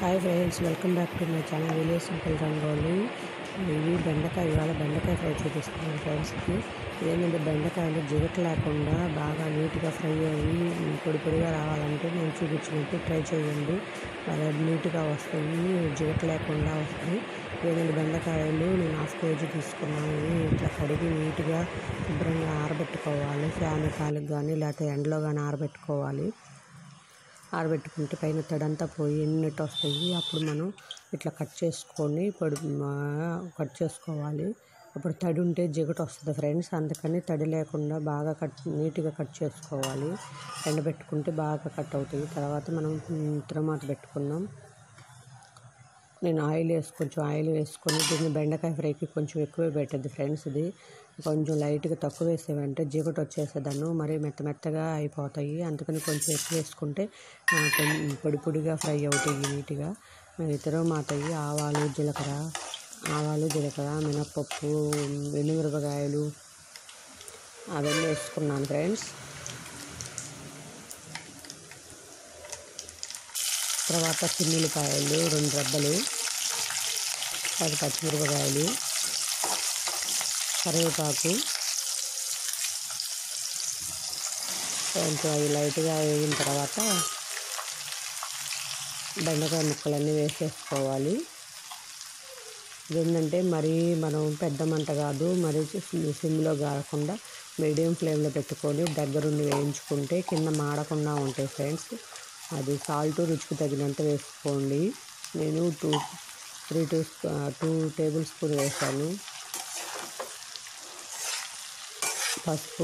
Hi friends, welcome back to my channel village simple rangoli. ఇవి బెండకాయ, ఇవాళ బెండకాయ ఫ్రై చూపిస్తున్నాను ఫ్రెండ్స్కి. ఇదేంటంటే బెండకాయలు జిగట లేకుండా బాగా నీట్గా ఫ్రై అయ్యి పొడి పొడిగా రావాలంటే నేను చూపించినట్టు ట్రై చేయండి. బాగా నీట్గా వస్తాయి, జిగట లేకుండా వస్తాయి. ఏదైనా బెండకాయలు నేను 1/2 kg తీసుకున్నాను. ఇట్లా కడిగి నీట్గా శుభ్రంగా ఆరబెట్టుకోవాలి. ఫ్యాన్ కాలికి కానీ లేకపోతే ఎండలో కానీ ఆరబెట్టుకోవాలి. ఆరబెట్టుకుంటే పైన తడంతా పోయి ఎన్నట్టు వస్తాయి. అప్పుడు మనం ఇట్లా కట్ చేసుకొని కట్ చేసుకోవాలి. అప్పుడు తడి ఉంటే జిగట వస్తుంది ఫ్రెండ్స్. అందుకని తడి లేకుండా బాగా నీట్గా కట్ చేసుకోవాలి. ఎండబెట్టుకుంటే బాగా కట్ అవుతాయి. తర్వాత మనం తిరమాత పెట్టుకున్నాం. నేను కొంచెం ఆయిల్ వేసుకొని దీన్ని బెండకాయ ఫ్రైకి కొంచెం ఎక్కువే పెట్టద్దు ఫ్రెండ్స్. ఇది కొంచెం లైట్గా తక్కువ వేసేవంటే జిగట వచ్చేసేదాన్ని, మరి మెత్తగా అయిపోతాయి. అందుకని కొంచెం ఎక్కువ వేసుకుంటే పొడి పొడిగా ఫ్రై అవుతాయి నీట్గా. తిరమాతయి ఆవాలు జీలకర్ర మినప్పప్పు, ఎండుమిరపకాయలు అవన్నీ వేసుకున్నాను ఫ్రెండ్స్. తర్వాత చిన్నులపాయలు 2 రెబ్బలు, 10 పచ్చిమిరపకాయలు, కరివేపాకు కొంచెం అవి లైట్గా వేగిన తర్వాత బెండకాయ ముక్కలన్నీ వేసేసుకోవాలి. ఏంటంటే మరీ మనం పెద్ద మంట కాదు, మరీ సిమ్లో కాకుండా మీడియం ఫ్లేమ్లో పెట్టుకొని దగ్గరుండి వేయించుకుంటే కింద మాడకుండా ఉంటాయి ఫ్రెండ్స్. అది సాల్ట్ రుచికి తగినంత వేసుకోండి. నేను 2 టేబుల్ స్పూన్ వేసాను. పసుపు,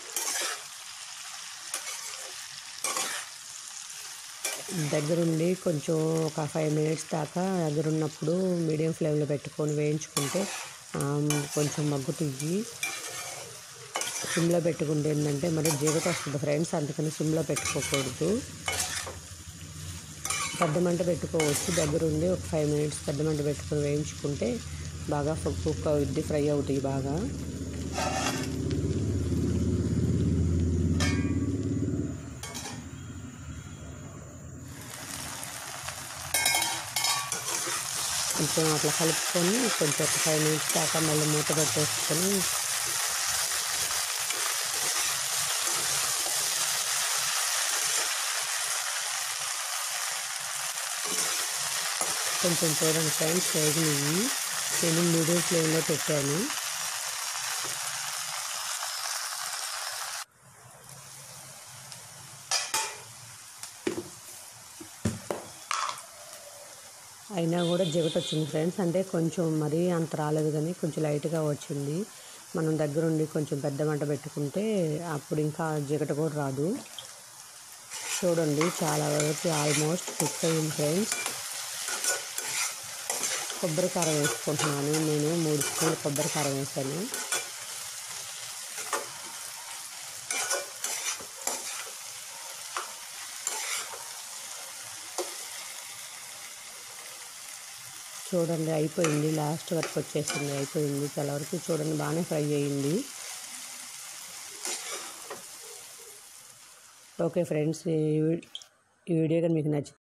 దగ్గరుండి కొంచెం ఒక 5 minutes దాకా దగ్గరున్నప్పుడు మీడియం ఫ్లేమ్లో పెట్టుకొని వేయించుకుంటే కొంచెం మగ్గుతుంది. సిమ్లో పెట్టుకుంటే ఏంటంటే మరి జిగట వస్తుంది ఫ్రెండ్స్. అందుకని సిమ్లో పెట్టుకోకూడదు, పెద్ద మంట పెట్టుకోవచ్చు. దగ్గరుండి ఒక 5 minutes పెద్ద మంట పెట్టుకొని వేయించుకుంటే బాగా కుక్ అవుద్ది, ఫ్రై అవుతాయి బాగా. కొంచెం అట్లా కలుపుకొని కొంచెం ఒక 5 minutes దాకా మళ్ళీ మూత పెట్టేసుకొని కొంచెం చూడండి ఫ్రెండ్స్ వేగినవి. నేను మీడియం ఫ్లేమ్లో పెట్టాను. అయినా కూడా జిగట వచ్చింది ఫ్రెండ్స్. అంటే కొంచెం మరీ అంత రాలేదు కానీ కొంచెం లైట్గా వచ్చింది. మనం దగ్గరుండి కొంచెం పెద్ద మంట పెట్టుకుంటే అప్పుడు ఇంకా జిగట కూడా రాదు. చూడండి చాలా వరకు ఆల్మోస్ట్ కుక్ అయింది ఫ్రెండ్స్. కొబ్బరి కారం వేసుకుంటున్నాను. నేను 3 స్పూన్లు కొబ్బరి కారం వేసాను. చూడండి అయిపోయింది, లాస్ట్ వరకు వచ్చేసింది, అయిపోయింది. చాలా వరకు చూడండి బాగానే ఫ్రై అయ్యింది. ఓకే ఫ్రెండ్స్, ఈ వీడియో కానీ మీకు నచ్చితే